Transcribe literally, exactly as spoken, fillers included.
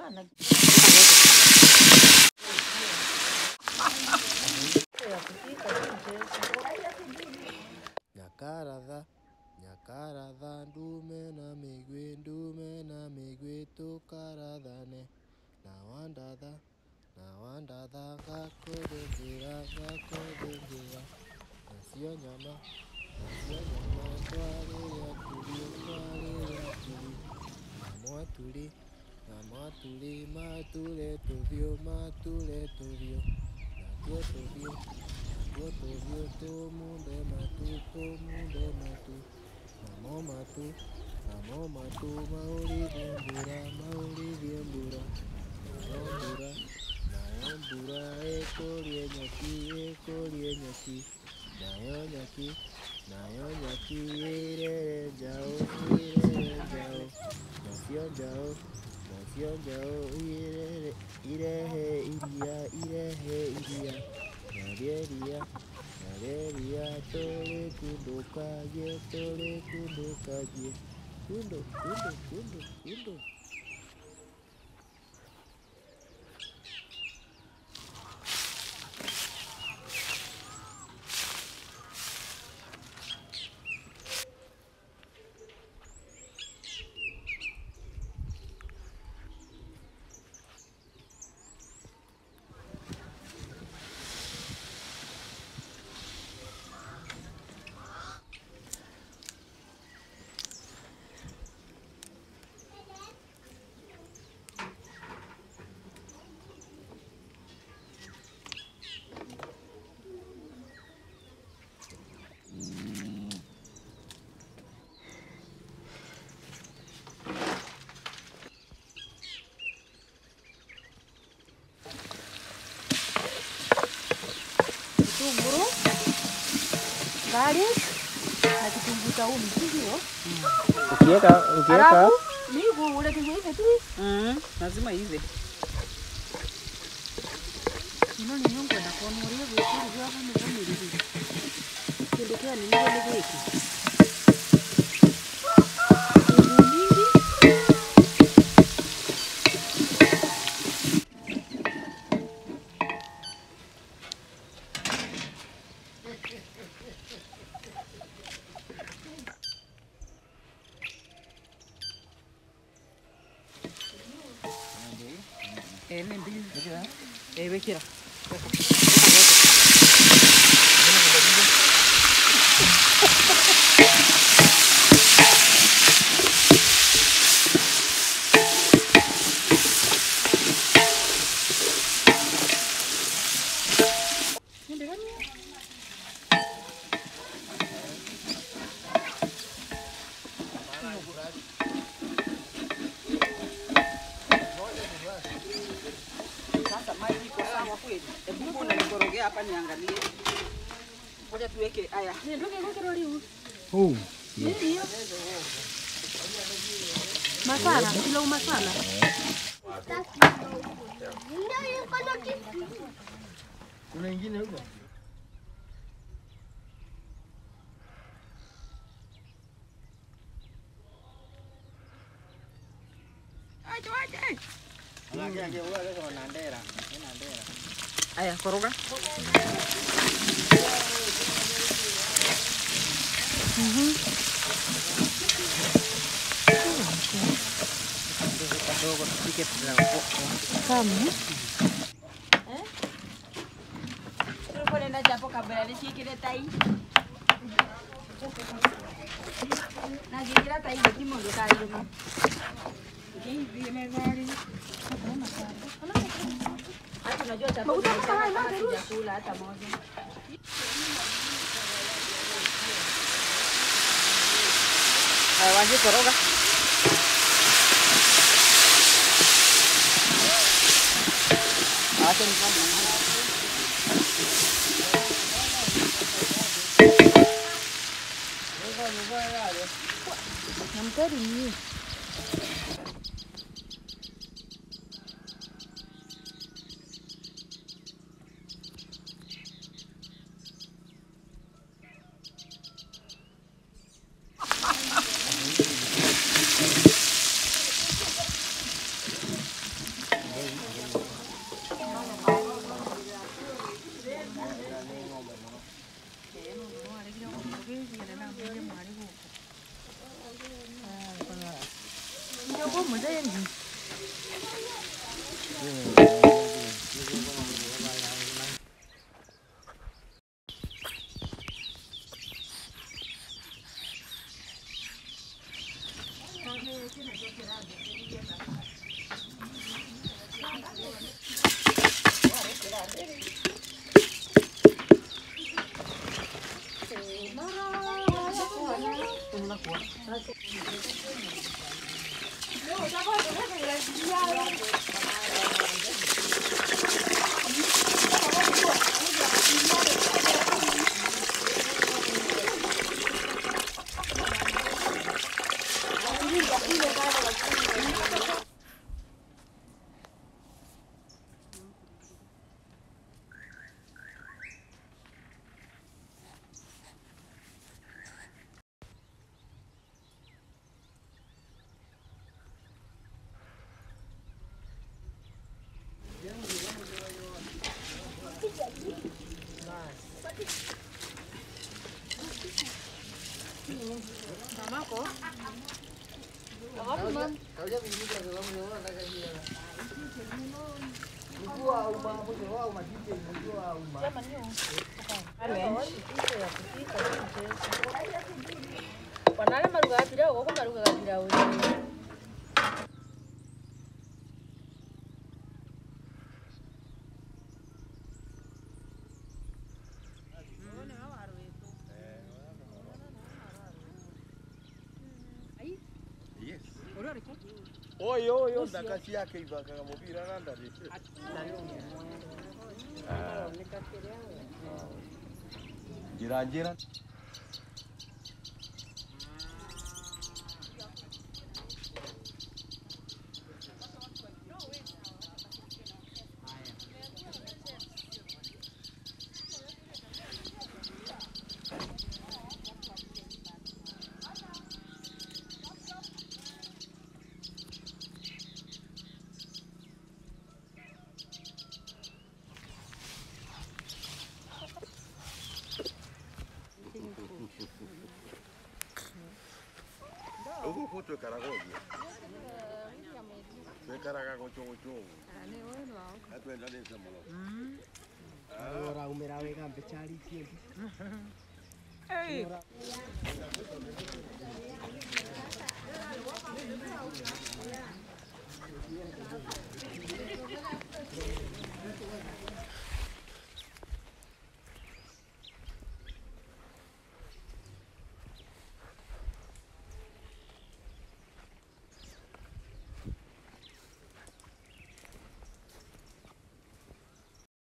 Nyakaradha, nyakaradha, ndume na migwe, ndume na migwe, tukaradhane. Nawandadha, nawandadha, gakodengera, gakodengera. Nasio nyama, nasio nyama, twale ya tuli, twale ya tuli. Namwa tuli, namwa tuli, matule tuvyo, matule tuvyo. Natuo tuvyo. Tuvyo to munde matu, to munde matu. Namo matu, namo matu, mauli viembura, mauli viembura. Nayombura, nayombura, ekolie nyaki, ekolie nyaki. Nayo nyaki, nayo nyaki, irere njao, irere njao. Nasio njao, nasio njao, irere, irehe iria, irehe iria. Naleria, naleria, tole kunduka je, tole kunduka je. Kundo, kundo, kundo, kundo. Kitunguru, garlic na kitunguu saumu sio? Ukiweka, ukiweka mimi ule kitunguu hivi tu. Mm, lazima hivi. Nino ni nyongo na kwa mori hivi hivi hapa ni kama hivi. Kindokea ni nini hiki? Eh, ni mbili. Eh, wekera. Sasa maji iko sawa kweli. Hebu unanikorogea hapa niangalie. Ngoja tuweke haya. Ndio ngekero liu. Oh. Ndio. Masala, pilau masala. Ndio yuko na kitu. Kuna nyingine huko? Aje aje. Aje aje wewe leo na ndera, na ndera. Haya, koroga. Mhm. Kidogo tupike pilau. Kama Eh? Tuko nenda japo kabla nishikile tai. Na jikira tai kimo ndo tai ndo. Hivi mezali. Hata unajua chakula chakula hata moja. Haya, waje koroga. Acha nipande. Ngoja ngoja yale. namtari ni kwa mzee. Mamako? Apa man? Kau jadi ini kalau kamu jawab nak kasi lah. Mungkin awak umah pun jawab umah kita, mungkin awak umah. Siapa ni? Ale. Wanala maruga pira ko ko maruga pira o. Oi, oi, oi, da kasi yake iba kama mupira nanda ni. Jiran-jiran. Huku kutu karagogi. Tuwe karaga kuchungu chungu. Hatu enda nisa molo. Ora umera wega mpechari kiendi. Hey.